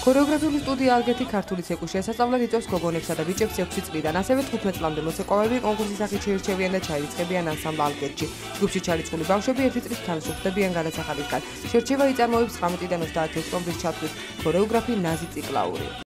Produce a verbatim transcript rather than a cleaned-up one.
ქორეოგრაფიული სტუდია ალგეთი ქართული ცეკვის შესასწავლად იწვევს გოგონებსა და ბიჭებს ექვსი წლიდან, ასევე თხუთმეტ წლამდე მოცეკვავები კონკურსის სახით შეირჩევიან და ჩაირიცხებიან ანსამბლ ალგეთში. ჯგუფში ჩარიცხული ბავშვები ერთი წლის თანხმდებიან გადასახადისგან. შერჩევა იწარმოებს ცხრამეტიდან ოცდაათი ოქტომბრის ჩათვლით ქორეოგრაფი ნაზი ციკლაური.